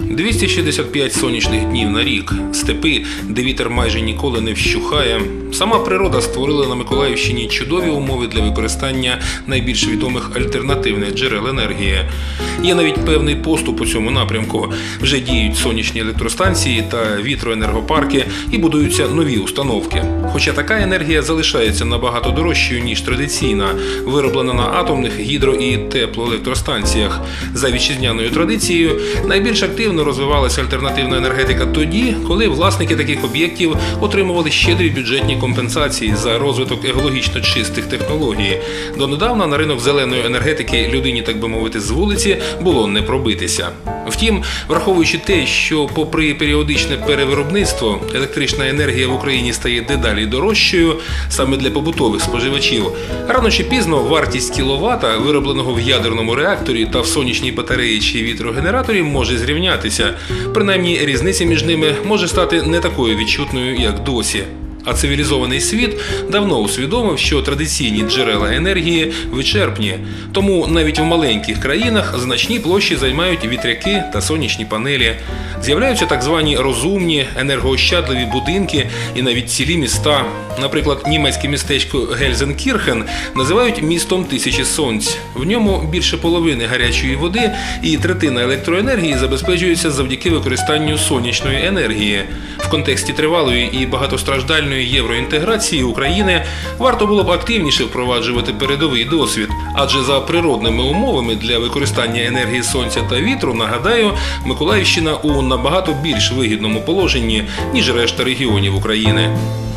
265 сонячних днів на рік, степи, де вітер майже ніколи не вщухає. Сама природа створила на Миколаївщині чудові умови для використання найбільш відомих альтернативних джерел енергії. Є навіть певний поступ у цьому напрямку. Вже діють сонячні електростанції та вітроенергопарки і будуються нові установки. Хоча така енергія залишається набагато дорожчою, ніж традиційна, вироблена на атомних, гідро- і теплоелектростанціях. За вітчизняною традицією, найбільш активно розвивалася альтернативна енергетика тоді, коли власники таких об'єктів отримували щедрі бюджетні компенсації за розвиток екологічно чистих технологій. Донедавна на ринок зеленої енергетики людині, так би мовити, з вулиці було не пробитися. Втім, враховуючи те, що попри періодичне перевиробництво електрична енергія в Україні стає дедалі дорожчою саме для побутових споживачів, рано чи пізно вартість кіловата, виробленого в ядерному реакторі та в сонячній батареї чи вітрогенераторі, може зрівнятися. Принаймні, різниця між ними може стати не такою відчутною, як досі. А цивілізований світ давно усвідомив, що традиційні джерела енергії вичерпні. Тому навіть в маленьких країнах значні площі займають вітряки та сонячні панелі. З'являються так звані розумні, енергоощадливі будинки і навіть цілі міста. Наприклад, німецьке містечко Гельзенкірхен називають містом тисячі сонць. В ньому більше половини гарячої води і третина електроенергії забезпечується завдяки використанню сонячної енергії. В контексті тривалої і багатостраждальної євроінтеграції України варто було б активніше впроваджувати передовий досвід. Адже за природними умовами для використання енергії сонця та вітру, нагадаю, Миколаївщина у набагато більш вигідному положенні, ніж решта регіонів України.